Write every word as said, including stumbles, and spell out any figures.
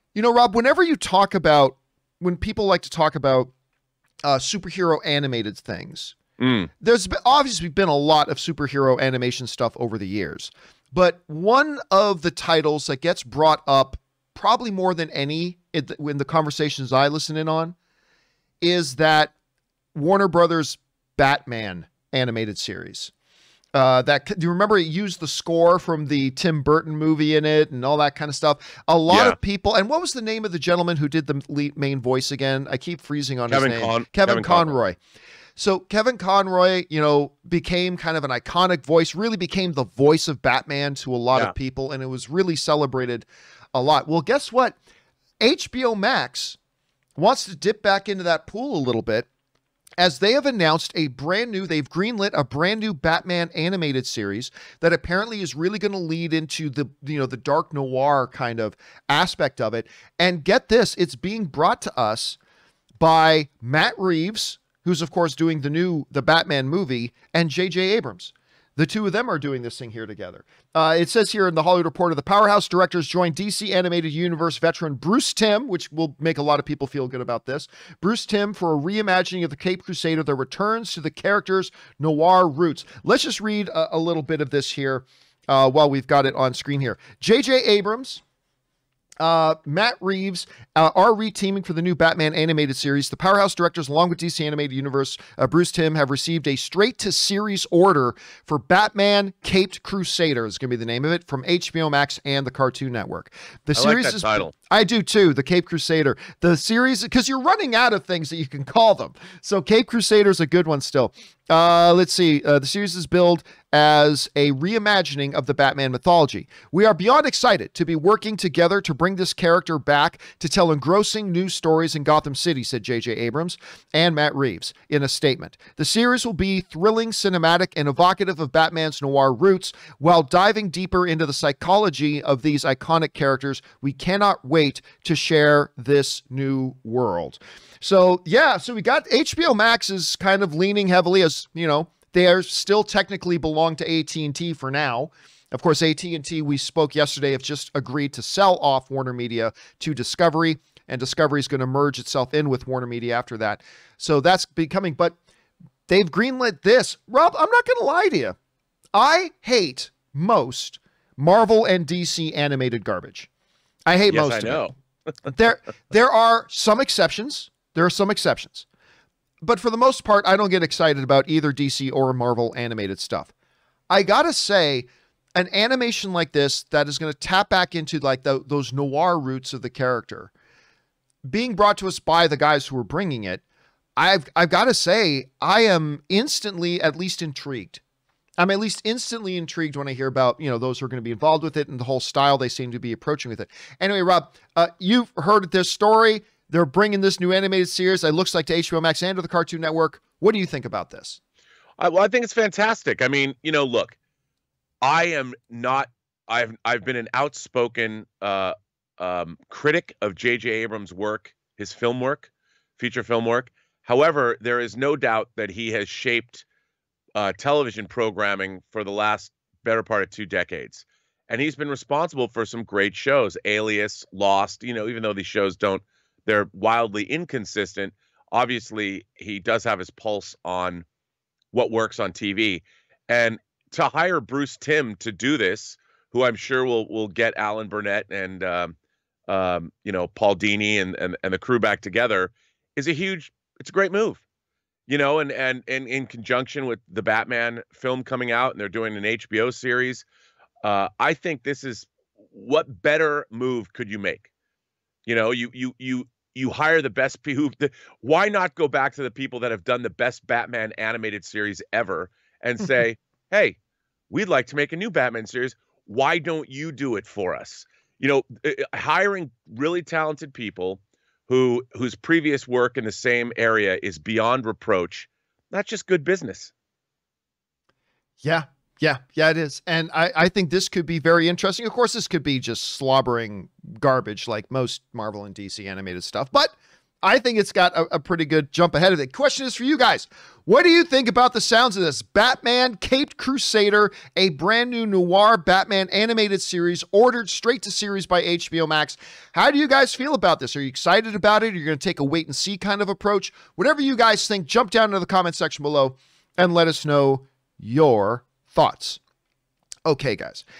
You know, Rob, whenever you talk about, when people like to talk about uh, superhero animated things, mm. there's been, obviously been a lot of superhero animation stuff over the years. But one of the titles that gets brought up probably more than any in the, in the conversations I listen in on is that Warner Brothers Batman animated series. Uh, that do you remember it used the score from the Tim Burton movie in it and all that kind of stuff? A lot yeah. of people. And what was the name of the gentleman who did the lead, main voice again? I keep freezing on Kevin his name. Con Kevin, Kevin Conroy. Conroy. So Kevin Conroy, you know, became kind of an iconic voice, really became the voice of Batman to a lot yeah. of people. And it was really celebrated a lot. Well, guess what? H B O Max wants to dip back into that pool a little bit, as they have announced a brand new, they've greenlit a brand new Batman animated series that apparently is really going to lead into the, you know, the dark noir kind of aspect of it. And get this, it's being brought to us by Matt Reeves, who's of course doing the new, the Batman movie, and J J Abrams. The two of them are doing this thing here together. Uh, it says here in the Hollywood Reporter, the powerhouse directors joined D C Animated Universe veteran Bruce Timm, which will make a lot of people feel good about this. Bruce Timm for a reimagining of the Caped Crusader that returns to the character's noir roots. Let's just read a, a little bit of this here uh, while we've got it on screen here. J J Abrams, Uh, Matt Reeves uh, are reteaming for the new Batman animated series. The powerhouse directors, along with D C Animated Universe, uh, Bruce Timm, have received a straight-to-series order for Batman Caped Crusader, is going to be the name of it, from H B O Max and the Cartoon Network. The I series like that is, title. I do too, the Caped Crusader. The series, because you're running out of things that you can call them. So Caped Crusader is a good one still. Uh, let's see. Uh, the series is billed as a reimagining of the Batman mythology. We are beyond excited to be working together to bring this character back to tell engrossing new stories in Gotham City, said J J Abrams and Matt Reeves in a statement. The series will be thrilling, cinematic, and evocative of Batman's noir roots while diving deeper into the psychology of these iconic characters. We cannot wait to share this new world. So, yeah, so we got H B O Max is kind of leaning heavily, as, you know, they are still technically belong to A T and T for now. Of course, A T and T, we spoke yesterday, have just agreed to sell off Warner Media to Discovery, and Discovery is going to merge itself in with Warner Media after that. So that's becoming, but they've greenlit this. Rob, I'm not going to lie to you. I hate most Marvel and D C animated garbage. I hate yes, most I of know. it. There, there are some exceptions. There are some exceptions. But for the most part, I don't get excited about either D C or Marvel animated stuff. I gotta say, an animation like this that is going to tap back into like the, those noir roots of the character, being brought to us by the guys who are bringing it, I've, I've got to say, I am instantly at least intrigued. I'm at least instantly intrigued when I hear about, you know, those who are going to be involved with it and the whole style they seem to be approaching with it. Anyway, Rob, uh, you've heard this story. They're bringing this new animated series. It looks like to H B O Max and to the Cartoon Network. What do you think about this? I, well, I think it's fantastic. I mean, you know, look, I am not, I've, I've been an outspoken uh, um, critic of J J Abrams' work, his film work, feature film work. However, there is no doubt that he has shaped uh, television programming for the last better part of two decades. And he's been responsible for some great shows, Alias, Lost, you know, even though these shows don't, they're wildly inconsistent. Obviously, he does have his pulse on what works on T V. And to hire Bruce Timm to do this, who I'm sure will will get Alan Burnett and um, um, you know, Paul Dini and, and and the crew back together, is a huge. It's a great move, you know. And and and in conjunction with the Batman film coming out, and they're doing an H B O series, uh, I think this is, what better move could you make? You know, you you you you hire the best people. Why not go back to the people that have done the best Batman animated series ever and say, hey, we'd like to make a new Batman series. Why don't you do it for us? You know, hiring really talented people who whose previous work in the same area is beyond reproach. That's just good business. Yeah, yeah, yeah, it is. And I, I think this could be very interesting. Of course, this could be just slobbering garbage like most Marvel and D C animated stuff, but I think it's got a, a pretty good jump ahead of it. Question is for you guys. What do you think about the sounds of this? Batman Caped Crusader, a brand new noir Batman animated series ordered straight to series by H B O Max. How do you guys feel about this? Are you excited about it? Are you going to take a wait and see kind of approach? Whatever you guys think, jump down into the comment section below and let us know your thoughts. Okay, guys,